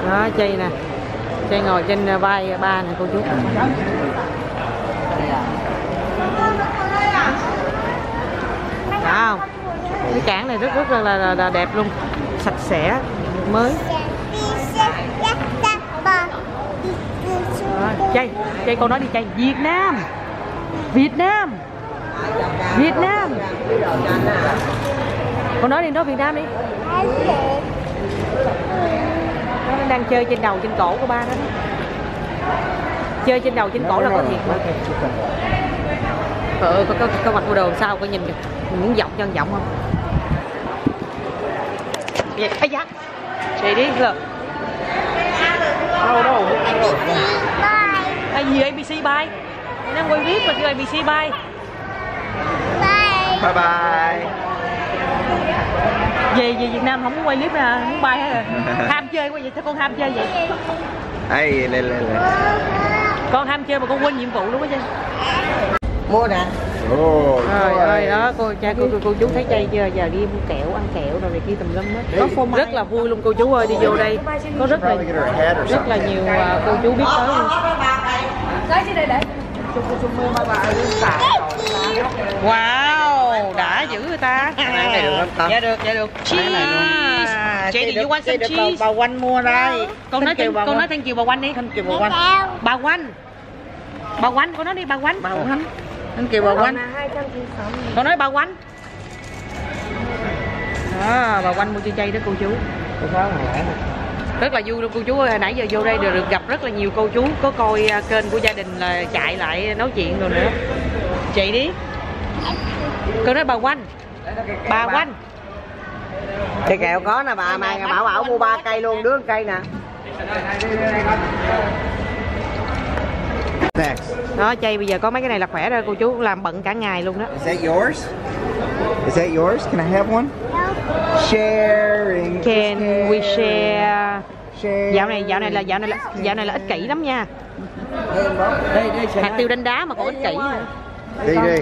Đó Chi nè, Chi ngồi trên vai ba nè cô chú. Wow, cái cảng này rất là đẹp luôn, sạch sẽ, mới. Chay con nói đi Chay. Việt Nam. Con nói đi, nói Việt Nam đi. Nó đang chơi trên đầu trên cổ của ba đó. Chơi trên đầu trên cổ là có thiệt mà. Có mặt của đồ sao có nhìn được. Mình muốn giọng cho giọng không? Vậy ai da. Chị đi rồi. Đâu. Hay gì ABC bye. Nó quay clip mà kêu ABC bye. Bye bye. Về Việt Nam không muốn quay clip nè, muốn bay hết rồi. Ham chơi quá vậy, sao con ham chơi vậy? Ê, lên. Con ham chơi mà con quên nhiệm vụ luôn á chứ. Mua nè. Trời ơi đó, cô chú thấy Chay chưa? Giờ đi mua kẹo, ăn kẹo rồi này kia tùm lum hết. Rất là vui luôn cô chú ơi, đi vô đây có rất là nhiều cô chú biết tới luôn. Wow, đã dữ người ta. Dạ được. Cheese. Chị thì you want some cheese? Bà Oanh mua đây. Con nói thank you bà Oanh đi. Thank you bà Oanh. Bà Oanh, con nói đi bà Oanh. Thank you bà Oanh. Con nói bà Oanh. Bà Oanh mua cho Chay đó cô chú. Rất là vui luôn cô chú ơi, hồi nãy giờ vô đây được gặp rất là nhiều cô chú có coi kênh của gia đình là chạy lại nói chuyện rồi nữa. Chị đi. Con nói bà Oanh. Cây kẹo có nè bà, mai bảo mua 3 cây luôn, đứa 1 cây nè. Next. Đó Chay bây giờ có mấy cái này là khỏe rồi cô chú, làm bận cả ngày luôn đó. Is that yours? Can I have one? Sharing. Can we share? Dạo này là ích kỷ lắm nha. Hạt tiêu đánh đá mà còn ích kỷ nữa. Đi.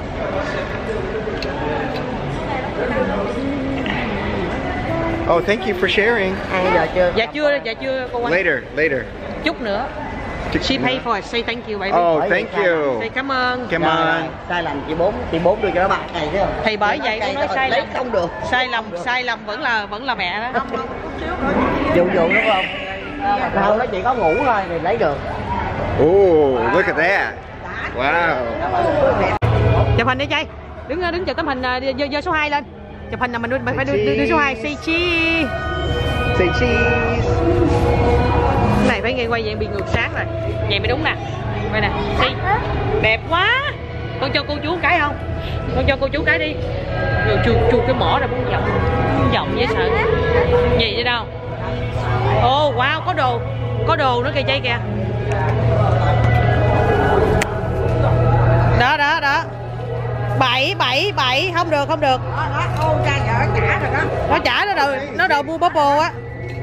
Oh, thank you for sharing. Dạ chưa cô Oanh. Later. Chút nữa. She pay for it. Say thank you baby. Oh, thank you. Say cảm ơn. Sai lầm chị bốn đưa cho nó 3 cây chứ. Thì bởi vậy con nói sai lầm không được. Sai lầm vẫn là mẹ đó. Dụ đúng không? Đâu nó chỉ có ngủ thôi thì lấy được. Oh, look at that. Wow. Chụp hình đi Chay. Đứng chụp tấm hình, giơ số 2 lên. Chụp hình là mình phải đưa số 2. Say cheese. Say cheese. Cái này phải nghe quay vậy bị ngược sáng rồi. Vậy mới đúng nè. Quay nè. Say. Đẹp quá. Con cho cô chú cái không? Con cho cô chú cái đi. Rồi chuột cái mỏ ra muốn giọng dễ sợ. Gì vậy đâu? Oh wow, có đồ nữa kìa Chay kìa. Đó. 7 không được. Nó trả nó đồ mua bubble á.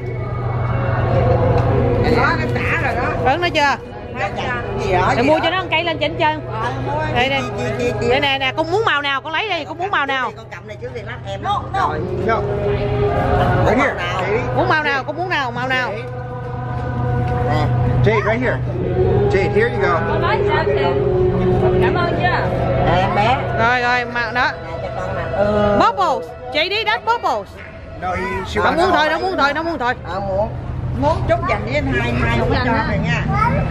Nó trả rồi đó. Nói chưa? Để mua cho nó 1 cây lên trên chân. Đây nè, con muốn màu nào con lấy đi, con muốn màu nào? Con cầm này trước thì lát em. No. Muốn màu nào, con muốn màu nào? Jade, right here. Jade, here you go. Cảm ơn chưa? Em bé. Rồi màu đó. Bubbles. Chị đi đánh bubbles. No, Nó muốn thôi. Muốn chút dành với anh hai không có cho này nha.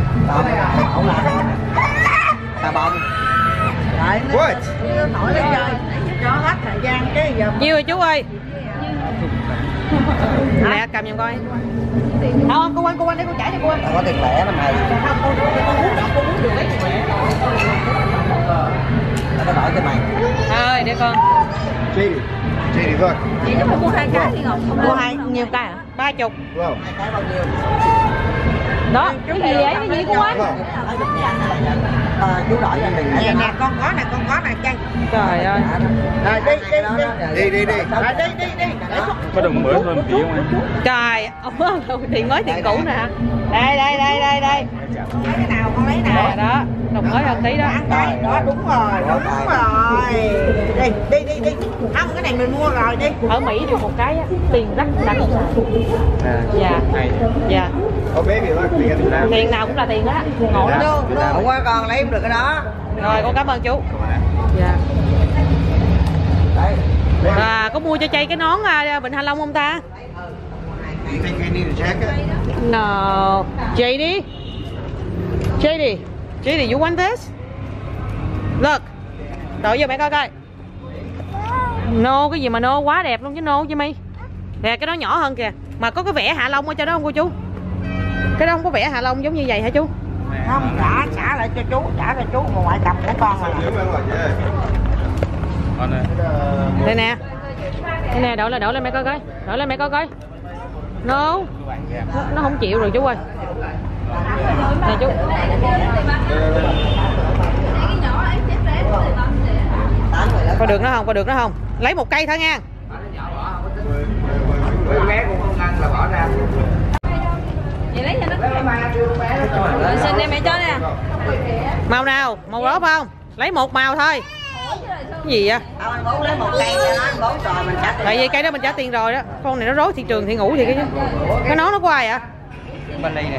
Xà bông. What? Nổi lên chơi. Cho hết thời gian cái giờ. Nhiêu rồi chú ơi? Nè cầm giùm coi. Không, cô Anh để cô trả cho cô Anh. Có tiền lẻ lắm mày. Con muốn được lấy tiền lẻ. Nó đổi cho mày. Thôi để con. Jade, look. Chị nếu mà mua 2 cái đi Ngọc. Mua 2 nhiêu cái hả? 30. Wow. 2 cái bao nhiêu? Đó, cái gì vậy? Cái gì của anh? Chú đổi cho mình. Nè, con có nè chơi. Trời ơi. Đi. Có đồng mới hơn tí không anh? Trời, tiền mới tiền cũ nè. Đây. Lấy cái nào con lấy nào. Nè đó, đồng mới hơn tí đó. Đó đúng rồi. Đi. Không, cái này mình mua rồi đi. Ở Mỹ được một cái á, tiền đắt. Dạ. Dạ. Oh baby, look, we got the lamb. Tiền nào cũng là tiền đó. Ngộ lắm. Không có con lấy không được cái đó. Rồi con cảm ơn chú. Dạ. Có mua cho Chay cái nón Vịnh Hạ Long không ta? You think I need a jacket? No. JD, you want this? Look. Đổi vô mẹ coi coi. No, cái gì mà no quá đẹp luôn chứ no chứ mi. Nè cái đó nhỏ hơn kìa. Mà có cái vẽ Hạ Long ở cho đó không cô chú? Cái đó không có vẽ Hạ Long giống như vậy hả chú? Không, trả lại cho chú, mà ngoại cầm của con rồi. Con này. Đây nè, đổi lên mẹ coi coi. No. Nó không chịu rồi chú ơi. Nè chú. Có được nó không? Lấy một cây thôi nha. Bé cũng không ăn là bỏ ra. Vậy lấy cho nó. Xin em mẹ cho nè. Màu nào? Màu đó phải không? Lấy một màu thôi. Cái gì vậy? Anh bố lấy một cây cho nó, anh bố rồi mình trả tiền. Tại vì cây đó mình trả tiền rồi đó. Con này nó rối thị trường thì ngủ thì cái chứ. Cái nón nó của ai vậy? Bên đây nè.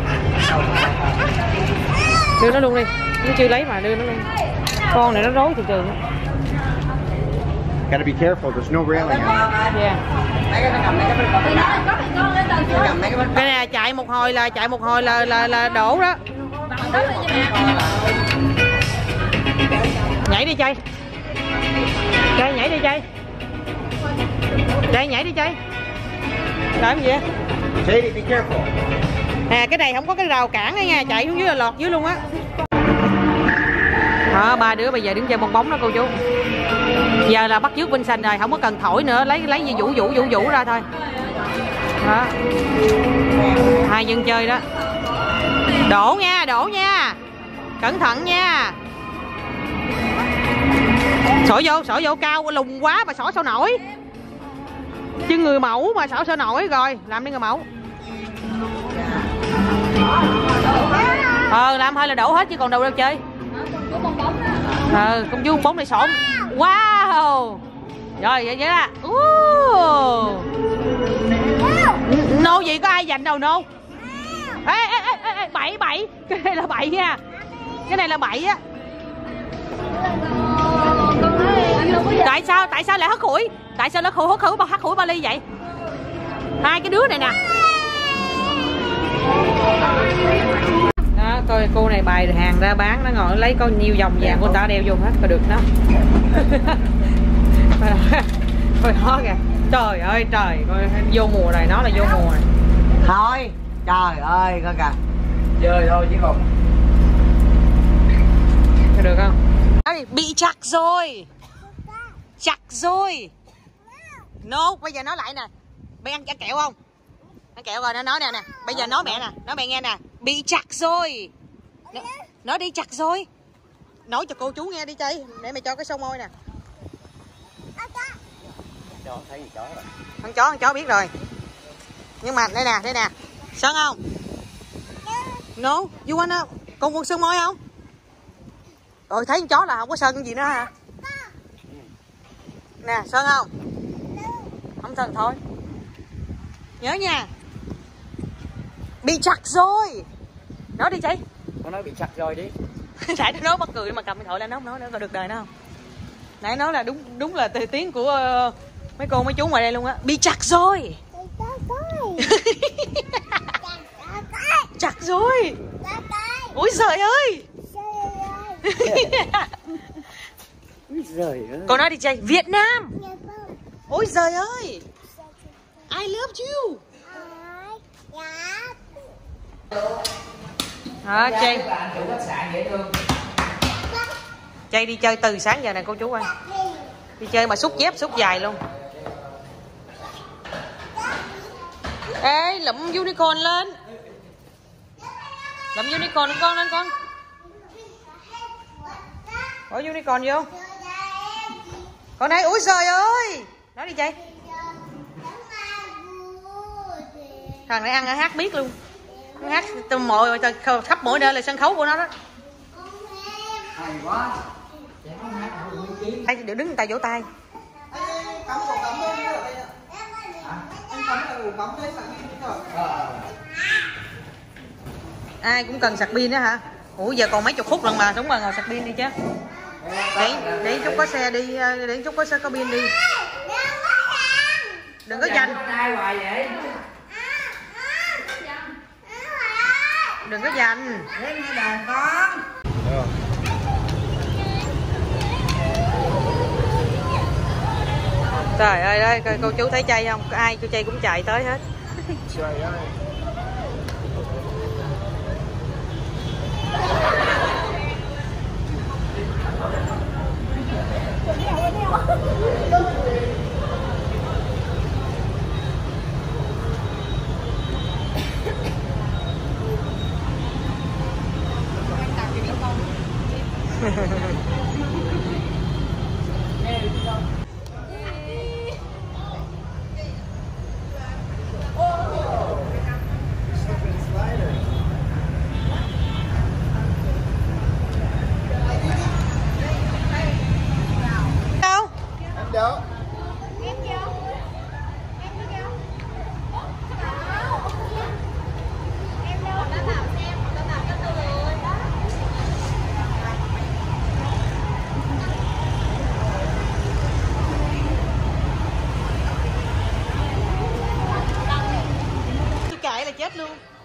Đưa nó luôn đi. Nó chưa lấy mà đưa nó luôn. Con này nó rối thị trường. Gotta be careful, there's no railing on it. Yeah. Mấy cái Cái này chạy một hồi là đổ đó. Nhảy đi Chay. Nhảy đi Chay. Nhảy đi Chay. Làm gì vậy? JD, be careful. Nè cái này không có cái rào cản đó nha, chạy xuống dưới là lọt dưới luôn á. Đó, ba đứa bây giờ đứng chơi bong bóng đó cô chú. Giờ là bắt chước Vincent rồi, không có cần thổi nữa, lấy gì vũ ra thôi. Đó. Hai dân chơi đó. Đổ nha. Cẩn thận nha. Xỏ vô cao lùng quá mà xỏ sao nổi. Chứ người mẫu mà xỏ sao nổi rồi, làm đi người mẫu. Làm hơi là đổ hết chứ còn đâu đâu chơi. Công chúa bóng này xổn. Wow. Rồi vậy đó. Nô gì có ai giành đâu nô. Ê, bậy. Cái này là bậy nha. Cái này là bậy á. Tại sao lại hất hủi? Tại sao nó hất hủi ba ly vậy? Hai cái đứa này nè. Đó, coi cô này bày hàng ra bán, nó ngồi lấy có nhiều vòng vàng của ta đeo vô hết, coi được nó. Coi nó kìa. Trời ơi trời, coi vô mùa này, nó là vô mùa này. Thôi, trời ơi coi kìa. chơi thôi chứ không. Coi được không? Bị chặt rồi. No, bây giờ nói lại nè. Bây ăn kẹo không? Ăn kẹo rồi nó nói nè. Bây giờ nói mẹ nè, nói mẹ nghe nè. Bị chặt rồi. Nói đi chặt rồi. Nói cho cô chú nghe đi Chay, để mày cho cái sông môi nè. Chó thấy gì chó rồi. Con chó biết rồi. Nhưng mà đây nè. Sơn không? No, you wanna con sơn môi không? Rồi thấy con chó là không có sơn gì nữa hả? Nè, sơn không? Không sơn thôi. Nhớ nha. Bị chặt rồi. Nói đi Chay. Con nói bị chặt rồi đi. Tại nó nói mắc cười mà cầm điện thoại lên nó không nói nữa, được đời nó không? Nãy nói là đúng là tiếng của mấy cô mấy chú ngoài đây luôn á. Bị chặt rồi. Chặt rồi. Ôi trời ơi. Ôi giời ơi. Cô nói đi Chay. Việt Nam. Ôi trời ơi. I love you. Đó Chay. Chay đi chơi từ sáng giờ này cô chú ơi. Đi chơi mà xúc dép xúc dài luôn. Ê lụm unicorn lên. Đậm unicorn lên con, lên con. Bỏ unicorn vô. Con đây, úi trời ơi. Nói đi chị. Thằng này ăn hát biết luôn. Nó hát từ mọi khắp mỗi nơi là sân khấu của nó đó. Hay quá. Đây đều đứng người ta vỗ tay. Ai cũng cần sạc pin đó hả? Ủa giờ còn mấy chục phút lần mà, đúng rồi, ngồi sạc pin đi chứ. Để chút có xe đi, để chút có xe có pin đi. Đừng có giành. Đừng có giành. Đến nghe đàn con. Trời ơi ơi, coi cô chú thấy chay không? Ai cô chay cũng chạy tới hết. Trời ơi. Đâu? Em đâu? Chạy là chết luôn.